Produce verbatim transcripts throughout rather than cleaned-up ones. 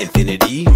infinity.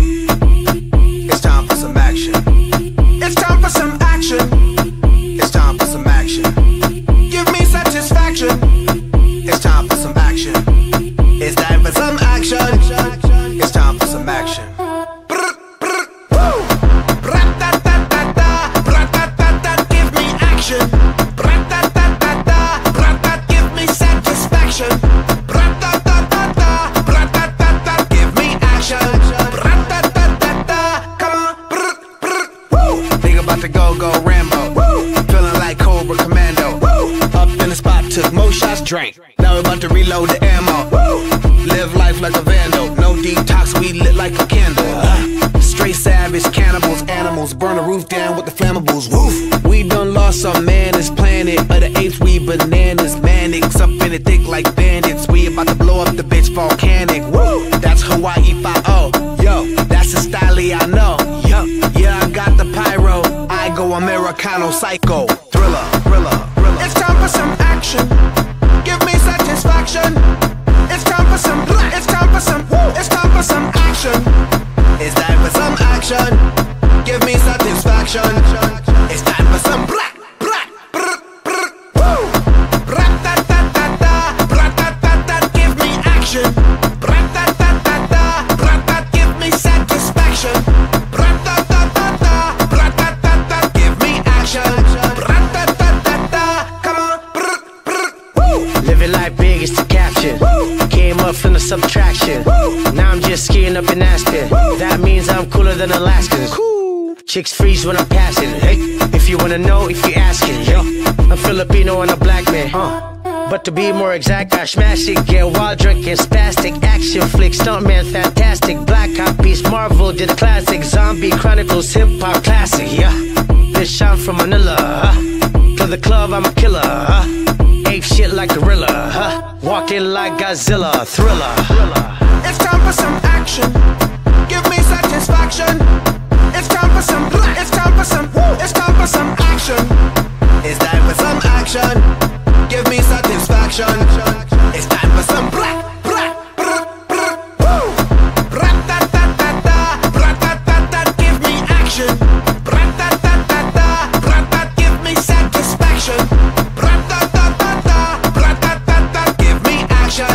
It's time for some action. It's time for some action. It's time for some action. Give me satisfaction. It's time for some action. It's time for some action. It's time for some action. Brr, brr, woo! Bra-ta-ta-ta-ta, bra-ta-ta-ta, give me action. Bra-ta-ta-ta-ta, bra-ta, give me satisfaction. Bra-ta-ta-ta-ta, bra-ta-ta-ta, give me action. Bra-ta-ta-ta-ta, come on, brr, brr, woo! Think about to go, go Rambo. Woo! Feeling like Cobra Commando. Woo! Up in the spot, took more shots, drank. Now we're about to reload the ammo. Woo! Live life like a vandal. No detox, we lit like a candle. Uh, straight savage cannibals, animals. Burn the roof down with the flammables. Woof! We done lost our man, this planet. Of the apes, we bananas. Manics up in it thick like bandits. We about to blow up the bitch volcanic. Woo! That's Hawaii five oh. Yo, that's the style I know. Yo, yeah, I got the pyro. I go Americano psycho. Thriller, thriller, thriller. It's time for some action. Give me satisfaction. It's time for some, it's time for some, it's time for some action. It's time for some action. Give me satisfaction. It's time for some black, black, brr, brr, woo. Bra-ta-ta-ta-ta, bra-ta-ta-ta, give me action. Bra-ta-ta-ta-ta, bra-ta, give me satisfaction. Bra-ta-ta-ta-ta, bra-ta-ta-ta, give me action. Bra-ta-ta-ta-ta, come on, brr, brr, woo. Living life big is to capture. Woo. Came up from the subtraction. Woo. Now I'm just skiing up in Aspen. Woo. That means I'm cooler than Alaskans. Cool. Chicks freeze when I'm passing. Hey, if you wanna know, if you asking, yo, I'm Filipino and a black man. Uh. But to be more exact, I smash it. Get wild, drunk and spastic. Action flick, stuntman, fantastic. Black Hawk Beast, Marvel did a classic. Zombie Chronicles, hip hop classic. Yeah, bitch, I'm from Manila. Uh. To the club, I'm a killer. Uh. Ape shit like gorilla. Uh. Walking like Godzilla, thriller. It's time for some action. Give me satisfaction. It's time for some, it's time for some, it's time for some action. It's time for some action. Give me satisfaction. It's time for some black, black, brr, brr, woo. Bra-ta-ta-ta-ta, bra-ta-ta-ta, give me action. Bra-ta-ta-ta-ta, bra-ta, give me satisfaction. Bra-ta-ta-ta-ta, bra-ta-ta-ta, give me action.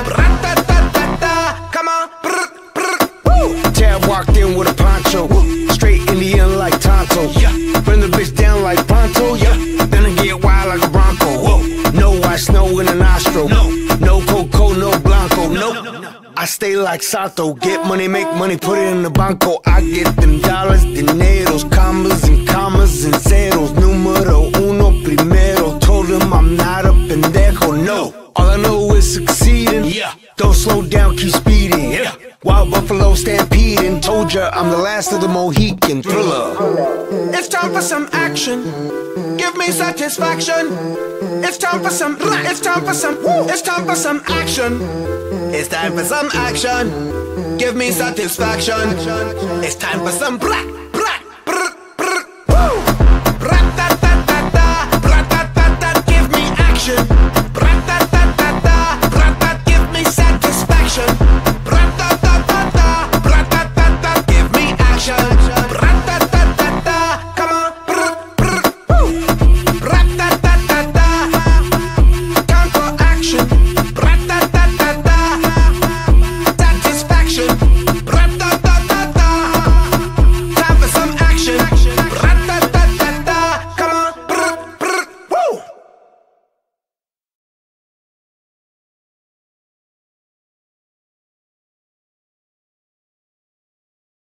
Bra-ta-ta-ta-ta, come on, brr, brr, woo. Tab walked in with a poncho. Straight Indian like Tonto. Yeah. Bring the bitch down like Pronto. Yeah. Then I get wild like a Bronco. Whoa. No white snow in a nostril. No. No Coco, no Blanco. No. I stay like Santo. Get money, make money, put it in the banco. I get them dollars, dineros, commas and commas and zeros. Numero uno primero. Told him I'm not a pendejo. No. All I know is succeeding. Yeah. Don't slow down, keep speeding. Yeah. Wild buffalo stampeding. Told ya I'm the last of the Mohican. Thriller. It's time for some action. Give me satisfaction. It's time for some, it's time for some, it's time for some action. It's time for some action. Give me satisfaction. It's time for some black.